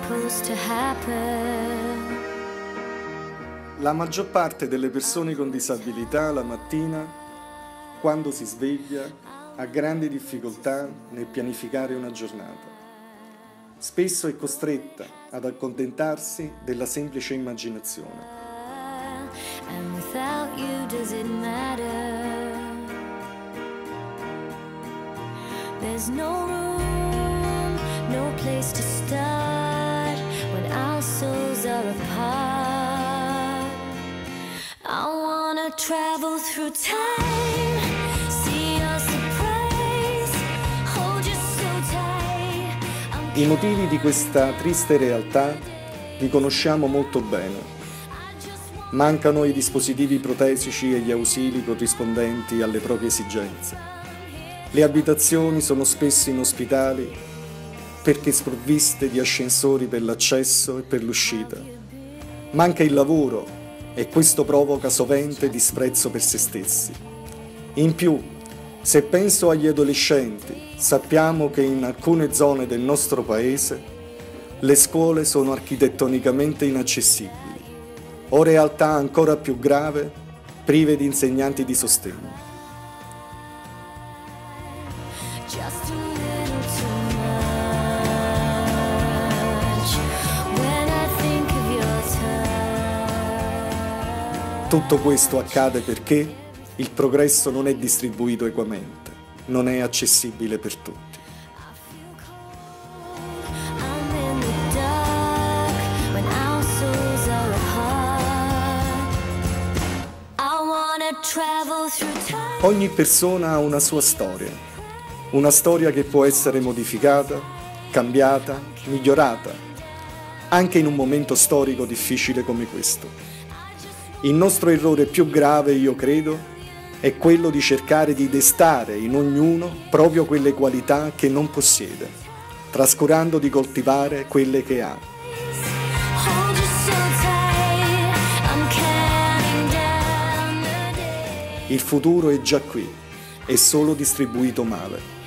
supposed to happen. La maggior parte delle persone con disabilità la mattina, quando si sveglia, ha grandi difficoltà nel pianificare una giornata. Spesso è costretta ad accontentarsi della semplice immaginazione. And without you, does it matter? There's no room, no place to start when our souls are apart. I wanna travel through time, see your surprise, hold you so tight. I motivi di questa triste realtà li conosciamo molto bene. Mancano i dispositivi protesici e gli ausili corrispondenti alle proprie esigenze. Le abitazioni sono spesso inospitali perché sprovviste di ascensori per l'accesso e per l'uscita. Manca il lavoro e questo provoca sovente disprezzo per se stessi. In più, se penso agli adolescenti, sappiamo che in alcune zone del nostro paese le scuole sono architettonicamente inaccessibili, o realtà ancora più grave, prive di insegnanti di sostegno. Just a little too much when I think of your touch. Tutto questo accade perché il progresso non è distribuito equamente, non è accessibile per tutti. I'm in the dark when our souls are apart. I wanna travel through time. Ogni persona ha una sua storia che può essere modificata, cambiata, migliorata, anche in un momento storico difficile come questo. Il nostro errore più grave, io credo, è quello di cercare di destare in ognuno proprio quelle qualità che non possiede, trascurando di coltivare quelle che ha. Hold you so tight. I'm counting down the days. Il futuro è già qui, è solo distribuito male.